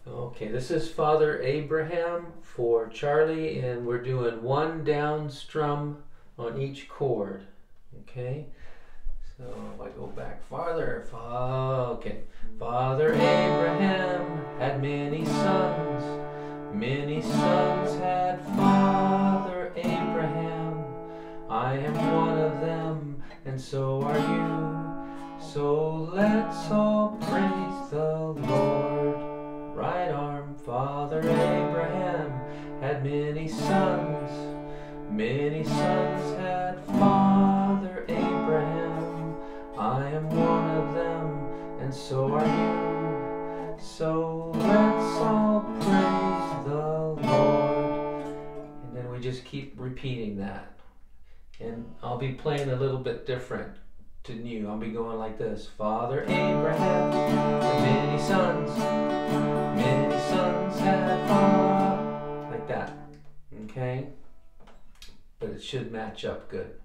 Okay, this is Father Abraham for Charlie, and we're doing one down strum on each chord. Okay, so if I go back farther, okay. Father Abraham had many sons had Father Abraham. I am one of them, and so are you. So let's all praise the Lord. Right arm. Father Abraham had many sons had Father Abraham. I am one of them, and so are you. So let's all praise the Lord. And then we just keep repeating that. And I'll be playing a little bit different to you. I'll be going like this. Father Abraham had many sons had Father. Like that. Okay? But it should match up good.